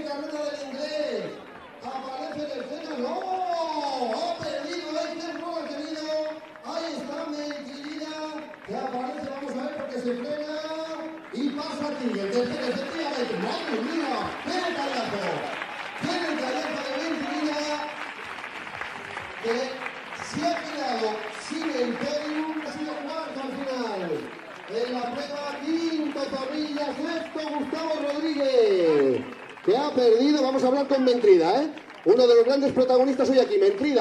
carrera del inglés. Aparece en escena. ¡No! Ha perdido. ¿Qué error ha tenido? Ahí está Méntrida. Que aparece. Vamos a ver porque se frena. Y pasa Teagle. El tercero, efectivamente. ¡Madre mía! ¡Qué callazo! ¡Qué callazo de Méntrida! Que se ha quedado sin el podium. Ha sido cuarto al final. En la prueba, quinto Torrilla, sexto Gustavo Rodríguez, que ha perdido. Vamos a hablar con Méntrida, uno de los grandes protagonistas hoy aquí, Méntrida.